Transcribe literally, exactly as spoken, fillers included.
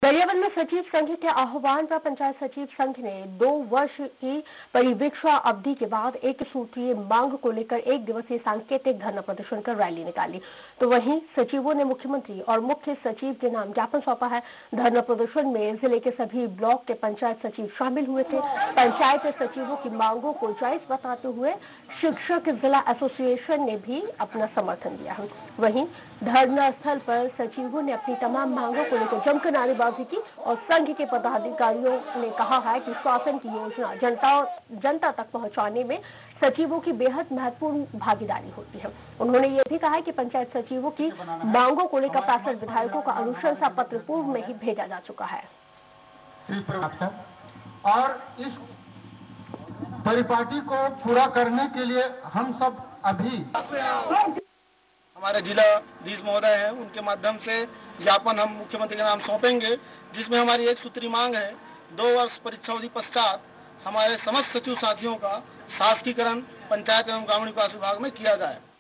गरियाबंद में सचिव संघ के आह्वान पर पंचायत सचिव संघ ने दो वर्ष की परिवीक्षा अवधि के बाद एक सूत्रीय मांग को लेकर एक दिवसीय सांकेतिक धरना प्रदर्शन कर रैली निकाली। तो वहीं सचिवों ने मुख्यमंत्री और मुख्य सचिव के नाम ज्ञापन सौंपा है। धरना प्रदर्शन में जिले के सभी ब्लॉक के पंचायत सचिव शामिल हुए थे। पंचायत सचिवों की मांगों को जायज बताते हुए शिक्षक जिला एसोसिएशन ने भी अपना समर्थन दिया है। वहीं धरना स्थल पर सचिवों ने अपनी तमाम मांगों को लेकर जमकर नारेबाजी की और संघ के पदाधिकारियों ने कहा है कि शासन की योजना जनता जनता तक पहुंचाने में सचिवों की बेहद महत्वपूर्ण भागीदारी होती है। उन्होंने ये भी कहा है कि पंचायत सचिवों की मांगों को लेकर पैंसठ विधायकों का अनुशंसा पत्र पूर्व में ही भेजा जा चुका है। और इस परिपाटी को पूरा करने के लिए हम सब अभी हमारे जिलाधीश महोदय हैं, उनके माध्यम से ज्ञापन हम मुख्यमंत्री के नाम सौंपेंगे, जिसमें हमारी एक सूत्री मांग है दो वर्ष परीक्षा अवधि पश्चात हमारे समस्त सचिव साथियों का शासकीकरण पंचायत एवं ग्रामीण विकास विभाग में किया जाए।